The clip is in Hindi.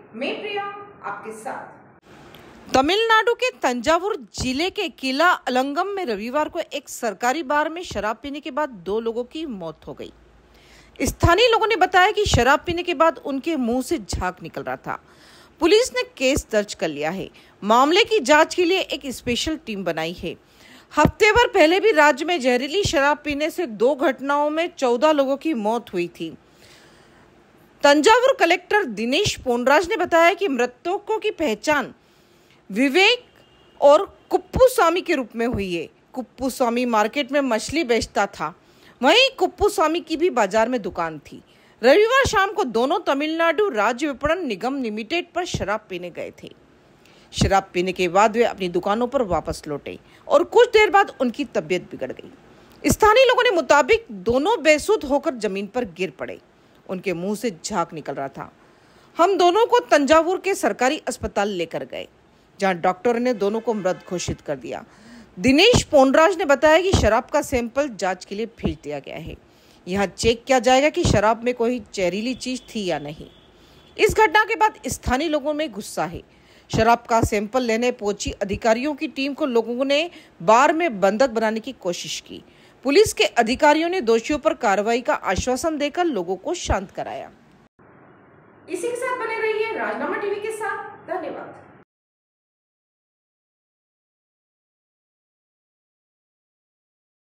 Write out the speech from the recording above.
मैं प्रिया आपके साथ। तमिलनाडु के तंजावुर जिले के किला अलंगम में रविवार को एक सरकारी बार में शराब पीने के बाद 2 लोगों की मौत हो गई। स्थानीय लोगों ने बताया कि शराब पीने के बाद उनके मुंह से झाग निकल रहा था। पुलिस ने केस दर्ज कर लिया है। मामले की जांच के लिए एक स्पेशल टीम बनाई है। हफ्ते भर पहले भी राज्य में जहरीली शराब पीने से 2 घटनाओं में 14 लोगों की मौत हुई थी। तंजावुर कलेक्टर दिनेश पोनराज ने बताया कि मृतकों की पहचान विवेक और कुप्पुस्वामी के रूप में हुई है। कुप्पुस्वामी मार्केट में मछली बेचता था, वहीं कुप्पुस्वामी की भी बाजार में दुकान थी। रविवार शाम को दोनों तमिलनाडु राज्य विपणन निगम लिमिटेड पर शराब पीने गए थे। शराब पीने के बाद वे अपनी दुकानों पर वापस लौटे और कुछ देर बाद उनकी तबीयत बिगड़ गई। स्थानीय लोगों ने मुताबिक दोनों बेसुध होकर जमीन पर गिर पड़े। उनके मुंह से झाग निकल रहा था। हम दोनों को तंजावुर के सरकारी अस्पताल लेकर गए, जहां डॉक्टर ने दोनों को मृत घोषित कर दिया। दिनेश पोनराज ने बताया कि शराब का सैंपल जांच के लिए भेज दिया गया है। यहां चेक किया जाएगा कि शराब में कोई जहरीली चीज थी या नहीं। इस घटना के बाद स्थानीय लोगों में गुस्सा है। शराब का सैंपल लेने पहुंची अधिकारियों की टीम को लोगों ने बार में बंधक बनाने की कोशिश की। पुलिस के अधिकारियों ने दोषियों पर कार्रवाई का आश्वासन देकर लोगों को शांत कराया। इसी के साथ बने रहिए राजनामा टीवी के साथ। धन्यवाद।